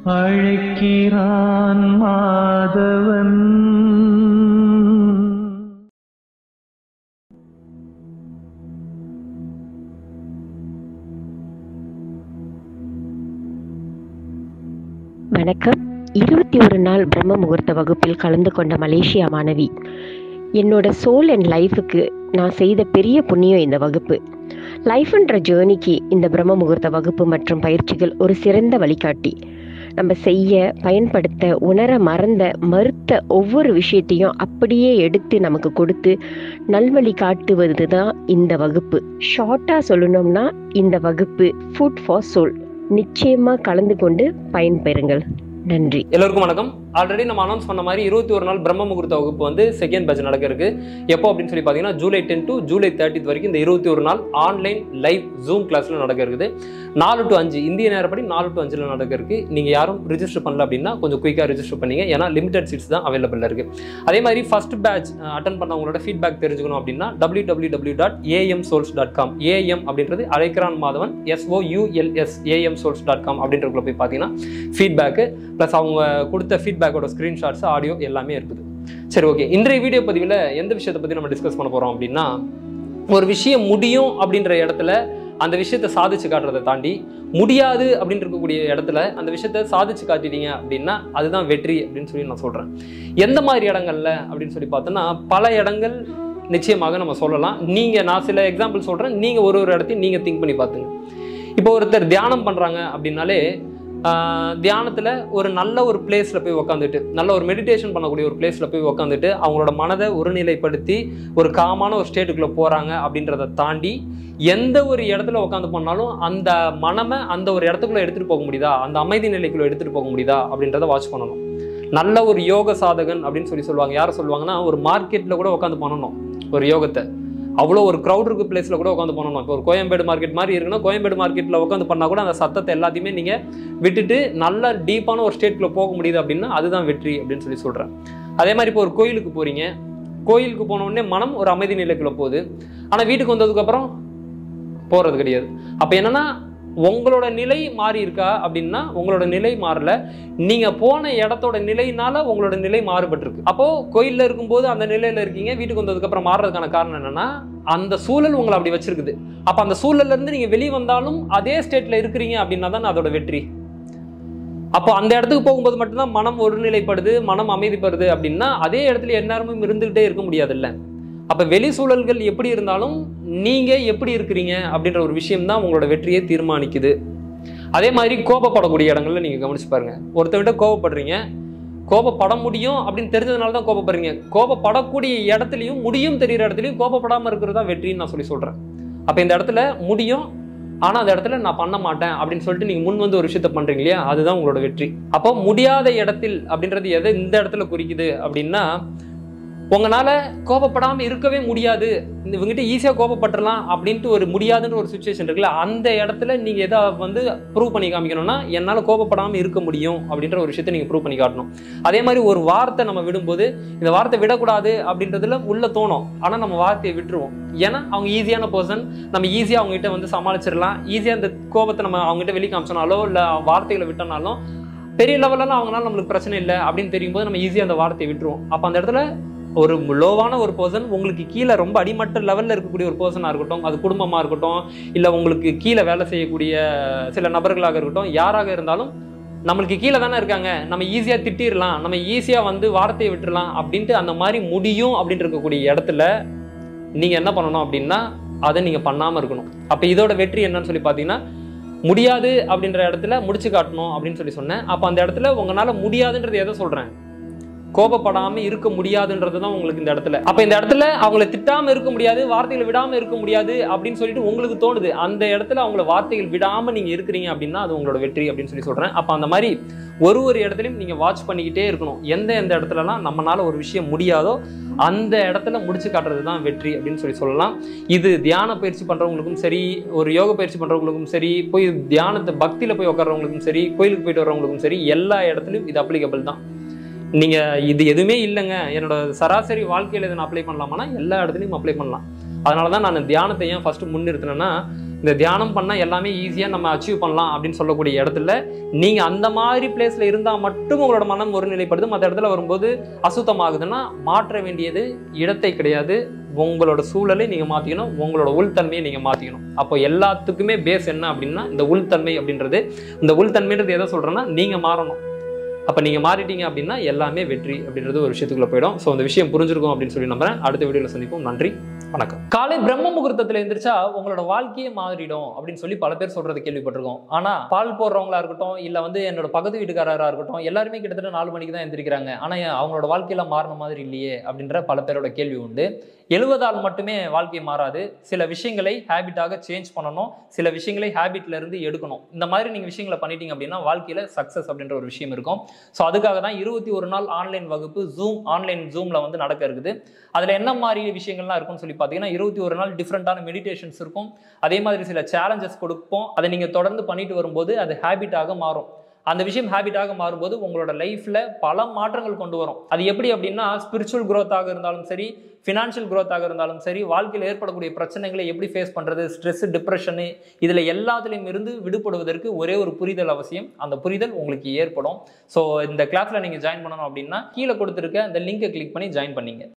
அழைக்கிறான் மாதவன். வணக்கம். 21 நாள் பிரம்ம முகூர்த்த வகுப்பில் கலந்து கொண்ட மலேசியா மாணவி. என்னோட சோல் அண்ட் லைஃபுக்கு நான் செய்த பெரிய புண்ணியம் இந்த வகுப்பு. லைஃப்ன்ற ஜேர்னிக்கு இந்த பிரம்ம முகூர்த்த வகுப்பு மற்றும் பயிற்சிகள் ஒரு சிறந்த வழிகாட்டி. நம்ம செய்ய, பயன்படுத்த, உணர மறுத்த ஒவ்வொரு விஷயத்தையும் அப்படியே எடுத்து நமக்கு கொடுத்து நல்வழி காட்டுவது தான் இந்த வகுப்பு. ஷார்ட்டாக சொல்லணும்னா இந்த வகுப்பு ஃபுட் ஃபார் சோல். நிச்சயமாக கலந்து கொண்டு பயன்பெறுங்கள். நன்றி. எல்லோருக்கும் வணக்கம். ஆல்ரெடி நம்ம அனௌன்ஸ் பண்ண மாதிரி 21 நாள் பிரம்ம முகூர்த்த வகுப்பு வந்து செகண்ட் பேட்ச் நடக்க இருக்கு. எப்போ அப்படின்னு சொல்லி பார்த்தீங்கன்னா ஜூலை 10 to ஜூலை 30 வரைக்கும் இந்த 21 நாள் ஆன்லைன் லைவ் ஜூம் கிளாஸ்ல நடக்க இருக்குது. 4 to 5 இந்திய நேரப்படி 4 to 5 நடக்க இருக்கு. நீங்க யாரும் ரிஜிஸ்டர் பண்ணல அப்படின்னா கொஞ்சம் குயிக்காக ரிஜிஸ்டர் பண்ணீங்க. ஏன்னா லிமிடெட் சீட்ஸ் தான் அவைலபிள் இருக்கு. அதே மாதிரி ஃபர்ஸ்ட் பேட்ச் அட்டன் பண்ணவங்களோட ஃபீட்பேக் தெரிஞ்சுக்கணும் அப்படின்னா www.amsouls.com AM அப்படின்றது அழைக்கிறான் மாதவன் SOULS amsouls.com அப்படின்றக்குள்ள போய் பார்த்தீங்கன்னா ஃபீட்பேக்கு ப்ளஸ் அவங்க கொடுத்த ஃபீட்பேக்கோட ஸ்க்ரீன்ஷாட்ஸ், ஆடியோ எல்லாமே இருக்குது. சரி, ஓகே. இன்றைய வீடியோ பதிவில் எந்த விஷயத்தை பற்றி நம்ம டிஸ்கஸ் பண்ண போகிறோம் அப்படின்னா, ஒரு விஷயம் முடியும் அப்படின்ற இடத்துல அந்த விஷயத்தை சாதிச்சு காட்டுறதை தாண்டி முடியாது அப்படின்னு இருக்கக்கூடிய இடத்துல அந்த விஷயத்த சாதிச்சு காட்டிட்டீங்க அப்படின்னா அதுதான் வெற்றி அப்படின்னு சொல்லி நான் சொல்கிறேன். எந்த மாதிரி இடங்கள்ல அப்படின்னு சொல்லி பார்த்தோன்னா பல இடங்கள் நிச்சயமாக நம்ம சொல்லலாம். நான் சில எக்ஸாம்பிள் சொல்கிறேன். நீங்கள் ஒரு இடத்தையும் நீங்கள் திங்க் பண்ணி பார்த்துங்க. இப்போ ஒருத்தர் தியானம் பண்ணுறாங்க அப்படின்னாலே தியானத்தில் ஒரு நல்ல ஒரு பிளேஸில் போய் உக்காந்துட்டு, நல்ல ஒரு மெடிடேஷன் பண்ணக்கூடிய ஒரு பிளேஸில் போய் உக்காந்துட்டு அவங்களோட மனதை ஒருநிலைப்படுத்தி ஒரு காமான ஒரு ஸ்டேட்டுக்குள்ளே போகிறாங்க அப்படின்றத தாண்டி எந்த ஒரு இடத்துல உட்காந்து பண்ணாலும் அந்த மனமை அந்த ஒரு இடத்துக்குள்ளே எடுத்துகிட்டு போக முடியுதா, அந்த அமைதி நிலைக்குள்ளே எடுத்துகிட்டு போக முடியுதா அப்படின்றத வாட்ச் பண்ணணும். நல்ல ஒரு யோக சாதகன் அப்படின்னு சொல்லுவாங்க. யாரை சொல்லுவாங்கன்னா, ஒரு மார்க்கெட்டில் கூட உட்காந்து பண்ணணும் ஒரு யோகத்தை. அவ்வளோ ஒரு க்ரௌட் இருக்கு பிளேஸில் கூட உட்காந்து பண்ணணும். இப்போ ஒரு கோயம்பேடு மார்க்கெட் மாதிரி இருக்குன்னா கோயம்பேடு மார்க்கெட்டில் உட்காந்து பண்ணால் கூட அந்த சத்தத்தை எல்லாத்தையுமே நீங்கள் விட்டுட்டு நல்ல டீப்பான ஒரு ஸ்டேட்குள்ளே போக முடியுது அப்படின்னா அதுதான் வெற்றி அப்படின்னு சொல்லி சொல்கிறேன். அதே மாதிரி இப்போ ஒரு கோயிலுக்கு போகிறீங்க. கோயிலுக்கு போன உடனே மனம் ஒரு அமைதி நிலைக்குள்ளே போகுது. ஆனால் வீட்டுக்கு வந்ததுக்கப்புறம் போகிறது கிடையாது. அப்போ என்னென்னா, உங்களோட நிலை மாறி இருக்கா அப்படின்னா உங்களோட நிலை மாறல, நீங்க போன இடத்தோட நிலையினால உங்களோட நிலை மாறுபட்டிருக்கு. அப்போ கோயில்ல இருக்கும்போது அந்த நிலையில இருக்கீங்க, வீட்டுக்கு வந்ததுக்கு அப்புறம் மாறுறதுக்கான காரணம் என்னன்னா அந்த சூழல் உங்களை அப்படி வச்சிருக்குது. அப்ப அந்த சூழல்ல இருந்து நீங்க வெளியே வந்தாலும் அதே ஸ்டேட்ல இருக்கிறீங்க அப்படின்னா தான் அதோட வெற்றி. அப்போ அந்த இடத்துக்கு போகும்போது மட்டும்தான் மனம் ஒருநிலைப்படுது, மனம் அமைதிப்படுது அப்படின்னா அதே இடத்துல எல்லாருமே இருந்துகிட்டே இருக்க முடியாது இல்ல. அப்ப வெளி சூழல்கள் எப்படி இருந்தாலும் நீங்க எப்படி இருக்கிறீங்க அப்படின்ற ஒரு விஷயம் தான் உங்களோட வெற்றியை தீர்மானிக்குது. அதே மாதிரி கோபப்படக்கூடிய இடங்கள்ல நீங்க கவனிச்சு பாருங்க. ஒருத்தவிட்ட கோபப்படுறீங்க, கோபப்பட முடியும் அப்படின்னு தெரிஞ்சதுனால தான் கோபப்படுறீங்க. கோபப்படக்கூடிய இடத்துலையும் முடியும் தெரிகிற இடத்துலையும் கோபப்படாம இருக்கிறது தான் வெற்றின்னு நான் சொல்றேன். அப்ப இந்த இடத்துல முடியும், ஆனா அந்த இடத்துல நான் பண்ண மாட்டேன் அப்படின்னு சொல்லிட்டு நீங்க முன் வந்து ஒரு விஷயத்த பண்றீங்க இல்லையா, அதுதான் உங்களோட வெற்றி. அப்போ முடியாத இடத்தில் அப்படின்றது எதை இந்த இடத்துல குறிக்குது அப்படின்னா, உங்களால கோபப்படாம இருக்கவே முடியாது, இவங்ககிட்ட ஈஸியா கோபப்பட்டுறலாம் அப்படின்ட்டு ஒரு முடியாதுன்ற ஒரு சுச்சுவேஷன் இருக்குல்ல, அந்த இடத்துல நீங்க எதை வந்து ப்ரூவ் பண்ணி காமிக்கணும்னா என்னால கோபப்படாம இருக்க முடியும் அப்படின்ற ஒரு விஷயத்தை நீங்க ப்ரூவ் பண்ணி காட்டணும். அதே மாதிரி ஒரு வார்த்தை நம்ம விடும்போது இந்த வார்த்தை விடக்கூடாது அப்படின்றதுல உள்ள தோணும், ஆனா நம்ம வார்த்தையை விட்டுருவோம். ஏன்னா அவங்க ஈஸியான பர்சன், நம்ம ஈஸியா அவங்க கிட்ட வந்து சமாளிச்சிடலாம். ஈஸியா இந்த கோபத்தை நம்ம அவங்க கிட்ட வெளியே காமிச்சோனாலோ இல்ல வார்த்தைகளை விட்டனாலும் பெரிய லெவலெல்லாம் அவங்களால நம்மளுக்கு பிரச்சனை இல்லை அப்படின்னு தெரியும் போது நம்ம ஈஸியா அந்த வார்த்தையை விட்டுருவோம். அப்ப அந்த இடத்துல ஒரு லோவான ஒரு பர்சன், உங்களுக்கு கீழே ரொம்ப அடிமட்ட லெவலில் இருக்கக்கூடிய ஒரு பர்சனாக இருக்கட்டும், அது குடும்பமாக இருக்கட்டும், இல்லை உங்களுக்கு கீழே வேலை செய்யக்கூடிய சில நபர்களாக இருக்கட்டும், யாராக இருந்தாலும் நம்மளுக்கு கீழே தானே இருக்காங்க, நம்ம ஈஸியாக திட்டிடலாம், நம்ம ஈஸியாக வந்து வார்த்தையை விட்டுடலாம் அப்படின்ட்டு அந்த மாதிரி முடியும் அப்படின்ட்டு இருக்கக்கூடிய இடத்துல நீங்கள் என்ன பண்ணணும் அப்படின்னா அதை நீங்கள் பண்ணாமல் இருக்கணும். அப்போ இதோட வெற்றி என்னன்னு சொல்லி பார்த்தீங்கன்னா, முடியாது அப்படின்ற இடத்துல முடிச்சு காட்டணும் அப்படின்னு சொல்லி சொன்னேன். அப்போ அந்த இடத்துல உங்களால் முடியாதுன்றது எதை சொல்கிறேன், கோபப்படாம இருக்க முடியாதுன்றது தான் உங்களுக்கு இந்த இடத்துல. அப்ப இந்த இடத்துல அவங்கள திட்டாம இருக்க முடியாது, வார்த்தைகளை விடாம இருக்க முடியாது அப்படின்னு சொல்லிட்டு உங்களுக்கு தோணுது. அந்த இடத்துல அவங்கள வார்த்தைகள் விடாம நீங்க இருக்கிறீங்க அப்படின்னா அது உங்களோட வெற்றி அப்படின்னு சொல்லி சொல்றேன். அப்ப அந்த மாதிரி ஒரு இடத்துலையும் நீங்க வாட்ச் பண்ணிக்கிட்டே இருக்கணும். எந்த இடத்துலலாம் நம்மளால ஒரு விஷயம் முடியாதோ அந்த இடத்துல முடிச்சு காட்டுறது தான் வெற்றி அப்படின்னு சொல்லலாம். இது தியான பயிற்சி பண்றவங்களுக்கும் சரி, ஒரு யோக பயிற்சி பண்றவங்களுக்கும் சரி, போய் தியானத்தை பக்தியில போய் உட்கார்றவங்களுக்கும் சரி, கோயிலுக்கு போயிட்டு வர்றவங்களுக்கும் சரி, எல்லா இடத்துலையும் இது அப்ளிகபிள் தான். நீங்க இது எதுவுமே இல்லைங்க என்னோட சராசரி வாழ்க்கையில இதை நான் அப்ளை பண்ணலாமான்னா எல்லா இடத்துலையும் அப்ளை பண்ணலாம். அதனாலதான் நான் தியானத்தை ஏன் ஃபர்ஸ்ட் முன்னிறுத்தினேன்னா, இந்த தியானம் பண்ணால் எல்லாமே ஈஸியாக நம்ம அச்சீவ் பண்ணலாம் அப்படின்னு சொல்லக்கூடிய இடத்துல நீங்கள் அந்த மாதிரி பிளேஸில் இருந்தால் மட்டும் உங்களோட மனம் ஒருநிலைப்படுது. மற்ற இடத்துல வரும்போது அசுத்தமாகுதுன்னா மாற்ற வேண்டியது இடத்தை கிடையாது, உங்களோட சூழலை நீங்கள் மாற்றிக்கணும், உங்களோட உள்தன்மையை நீங்கள் மாற்றிக்கணும். அப்போ எல்லாத்துக்குமே பேஸ் என்ன அப்படின்னா இந்த உள்தன்மை அப்படின்றது. இந்த உள்தன்மைன்றது எதை சொல்கிறேன்னா நீங்கள் மாறணும். அப்போ நீங்கள் மாறிட்டீங்க அப்படின்னா எல்லாமே வெற்றி அப்படின்றது ஒரு விஷயத்துக்குள்ள போயிடும். ஸோ அந்த விஷயம் புரிஞ்சிருக்கும் அப்படின்னு சொல்லி நம்புறேன். அடுத்த வீடியோவில் சந்திப்போம். நன்றி, வணக்கம். காலை பிரம்ம முகூர்த்தத்தில் எந்திரிச்சா உங்களோட வாழ்க்கையே மாறிடும் அப்படின்னு சொல்லி பல பேர் சொல்றது கேள்விப்பட்டிருக்கோம். ஆனா பால் போடுறவங்களா இருக்கட்டும், இல்ல என்னோட பக்கத்து வீட்டுக்காரராக இருக்கட்டும், எல்லாருமே கிட்டத்தட்ட 4 மணிக்கு தான் எந்திரிக்கிறாங்க. ஆனா அவங்களோட வாழ்க்கையில மாறின மாதிரி இல்லையே அப்படின்ற பல பேரோட கேள்வி உண்டு. எழுவதால் மட்டுமே வாழ்க்கை மாறாது. சில விஷயங்களை ஹேபிட்டாக சேஞ்ச் பண்ணணும், சில விஷயங்களை ஹேபிட்ல இருந்து எடுக்கணும். இந்த மாதிரி நீங்க விஷயங்களை பண்ணிட்டீங்க அப்படின்னா வாழ்க்கையில சக்சஸ் அப்படின்ற ஒரு விஷயம் இருக்கும். ஸோ அதுக்காக தான் 21 நாள் ஆன்லைன் வகுப்பு ஆன்லைன் ஜூம்ல நடக்க இருக்குது. அதுல என்ன மாதிரி விஷயங்கள்லாம் இருக்கும்னு சொல்லி பார்த்தீங்கன்னா 21 நாள் டிஃப்ரெண்டான மெடிடேஷன்ஸ் இருக்கும். அதே மாதிரி சில சேலஞ்சஸ் கொடுப்போம். அதை நீங்க தொடர்ந்து பண்ணிட்டு வரும்போது அது ஹேபிட்டாக மாறும். அந்த விஷயம் ஹேபிட்டாக மாறும்போது உங்களோட லைஃப்ல பல மாற்றங்கள் கொண்டு வரும். அது எப்படி அப்படின்னா ஸ்பிரிச்சுவல் குரோத்தாக இருந்தாலும் சரி, ஃபினான்ஷியல் குரோத்தாக இருந்தாலும் சரி, வாழ்க்கையில் ஏற்படக்கூடிய பிரச்சனைகளை எப்படி ஃபேஸ் பண்றது, ஸ்ட்ரெஸ், டிப்ரெஷனு, இதுல எல்லாத்துலேயும் இருந்து விடுபடுவதற்கு ஒரே ஒரு புரிதல் அவசியம். அந்த புரிதல் உங்களுக்கு ஏற்படும். ஸோ இந்த கிளாஸ்ல நீங்க ஜாயின் பண்ணணும் அப்படின்னா கீழே கொடுத்துருக்க அந்த லிங்கை கிளிக் பண்ணி ஜாயின் பண்ணீங்க.